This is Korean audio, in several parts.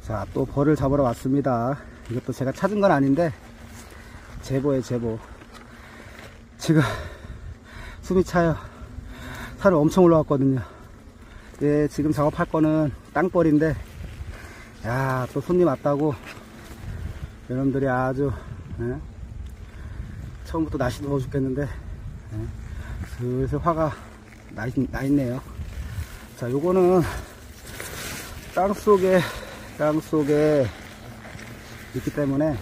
자, 또 벌을 잡으러 왔습니다. 이것도 제가 찾은 건 아닌데 제보에 제보. 지금 숨이 차요. 산을 엄청 올라왔거든요. 예, 지금 작업할 거는 땅벌인데, 야, 또 손님 왔다고 여러분들이 아주 처음부터 날씨 더워 죽겠는데 슬슬 화가 나 있네요. 자, 요거는 땅속에 있기 때문에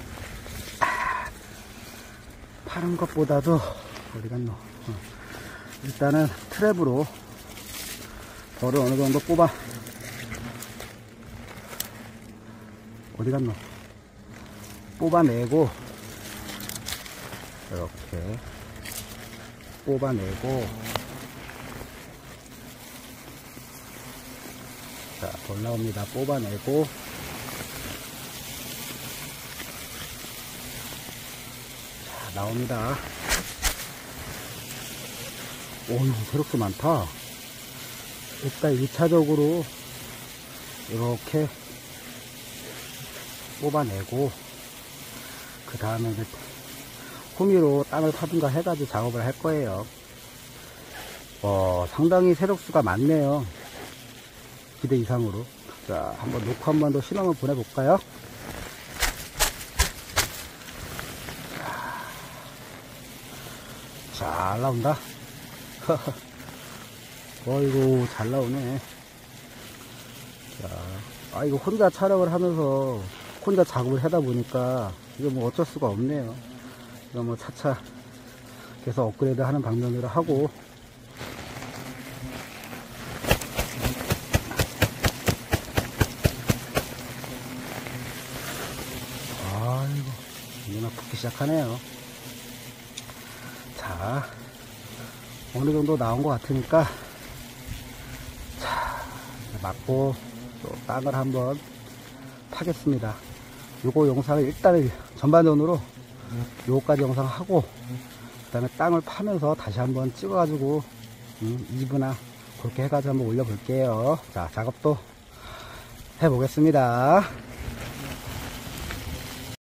파는 것보다도 어디 갔노? 일단은 트랩으로 벌을 어느 정도 어디 갔노? 뽑아내고 이렇게 뽑아내고, 자, 벌 나옵니다. 뽑아내고, 자, 나옵니다. 오유, 새롭게 많다. 일단 1차적으로 이렇게 뽑아내고, 그 다음에 이제 호미로 땅을 파든가 해가지고 작업을 할 거예요. 상당히 세력수가 많네요. 기대 이상으로. 자, 한번 놓고 한 번 더 실험을 보내볼까요? 잘 나온다. 어이구, 잘 나오네. 자, 이거 혼자 촬영을 하면서 혼자 작업을 하다 보니까 이거 뭐 어쩔 수가 없네요. 이거 뭐 차차 계속 업그레이드 하는 방면으로 하고, 아이고, 이제는 붙기 시작하네요. 자, 어느 정도 나온 것 같으니까, 자, 맞고 또 땅을 한번 파겠습니다. 요거 영상을 일단은 전반전으로 요거까지 영상 하고, 그 다음에 땅을 파면서 다시 한번 찍어 가지고 2부나 그렇게 해가지고 한번 올려 볼게요. 자, 작업도 해 보겠습니다.